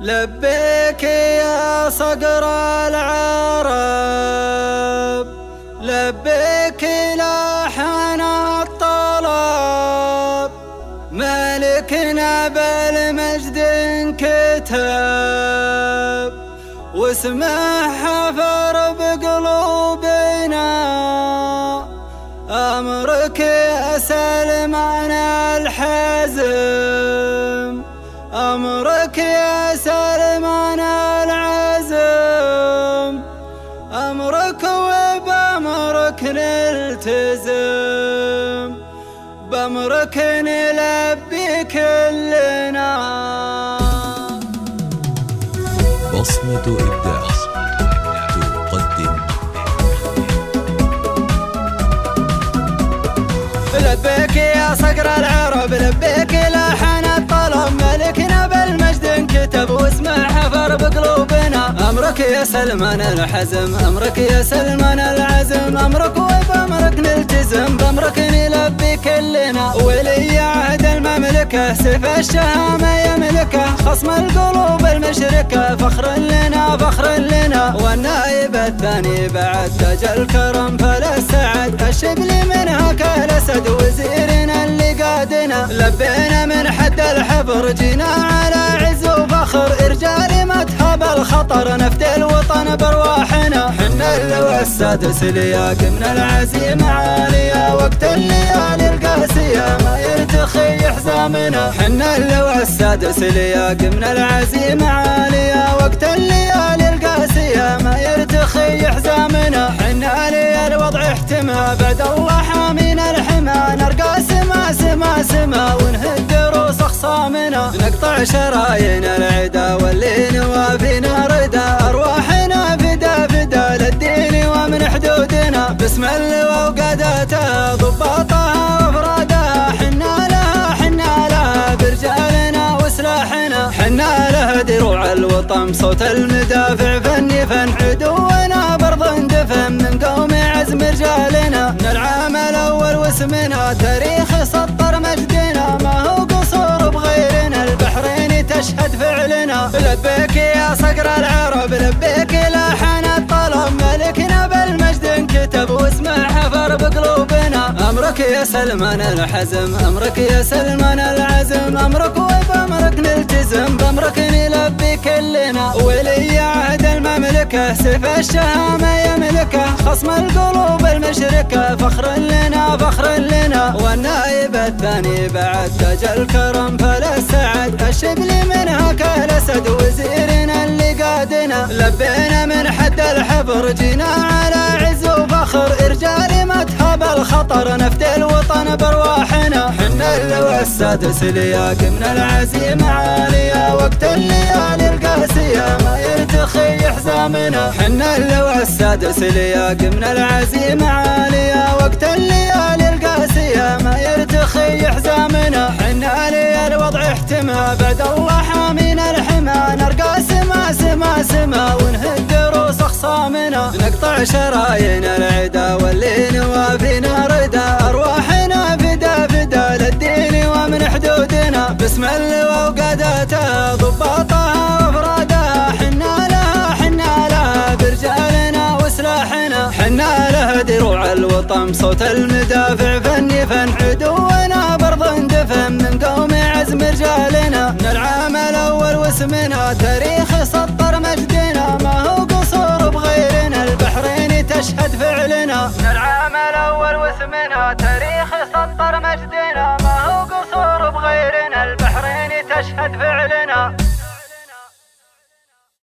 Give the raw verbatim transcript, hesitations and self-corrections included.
لبيك يا صقر العرب، لبيك لحن الطلب، ملكنا بالمجد انكتب، واسمه حفر بقلوبنا. أمرك يا سلمان الحزم، أمرك يا سلمان العزم، أمرك وبأمرك نلتزم، بأمرك نلبي كلنا. بصمة إبداع تقدم لبيك يا صقر العرب، لبيك لحن الطلب، ملكنا بالمجد انكتب، واسمه حفر بقلوبنا. أمرك يا سلمان الحزم، أمرك يا سلمان العزم، أمرك وبأمرك نلتزم، بأمرك نلبي كلنا. ولي عهد المملكة سيف الشهامة يملكه، خصم القلوب المشركة، فخر لنا فخر لنا. والنائب الثاني بعد تاج الكرم فللسعد، الشبل منها كالأسد، وزيرنا اللي قادنا. لبينا من حد الحفر جينا على عز وفخر، رجال مذهب الخطر نفدي الوطن برواحنا. حنا اللواء السادس لياق من العزيمة عالية، وقت الليالي القاسية ما يرتخي حزامنا. حنا اللواء السادس لياق من العزيمة عالية، وقت الليالي القاسية ما يرتخي حزامنا. حنا لي الوضع احتمى، بعد الله حامينا الحمى، نرقى سما سما سما ونهد روس اخصامنا. نقطع شرايين العدا واللي نوافينا ردا، ارواحنا فدا فدا للدين ومن حدودنا. باسم اللواء وقادته ضباطها وافرادها، حنا لها حنا لها برجالنا وسلاحنا. حنا له دروع الوطن صوت المدافع، فني فن عدونا برض اندفن من قوم عزم رجالنا. من العام الاول واسمنا تاريخ سطر مجدنا، ما هو قصور بغيرنا البحرين تشهد فعلنا. لبيك يا صقر العرب، لبيك لحن الطلب، ملكنا بالمجد انكتب، واسمه حفر بقلوبنا. أمرك يا سلمان الحزم، أمرك يا سلمان العزم، أمرك وبأمرك نلتزم، بأمرك نلبي كلنا. ولي عهد المملكة سيف الشهامة يملكه، خصم القلوب المشركة، فخر لنا فخر لنا. والنائب الثاني بعد تاج الكرم فللسعد، الشبل منها كالأسد، وزيرنا اللي قادنا. لبينا من حد الحفر جينا على عز وفخر، رجال مذهب الخطر نفدي الوطن برواحنا. حنا اللواء السادس لياق من العزيمة عالية، وقت الليالي القاسية ما يرتخي حزامنا. حنا اللواء السادس لياق من العزيمة عالية، وقت الليالي القاسية ما يرتخي حزامنا. حنا لي الوضع احتمى، بعد الله حامينا الحمى، نرقى سما سما سما ونهد روس اخصامنا. نقطع شرايين العدا واللي نوافينا ردا، ارواحنا فدا فدا للدين ومن حدودنا. باسم اللواء وقادته ضباطها وافرادها، حنا لها حنا لها برجالنا وسلاحنا. حنا له دروع الوطن صوت المدافع، فني فن عدونا برض اندفن من قوم عزم رجالنا. من العام الاول واسمنا تاريخ سطر مجدنا، ما هو قصور بغيرنا البحرين تشهد فعلنا. من العام الاول واسمنا تاريخ سطر مجدنا.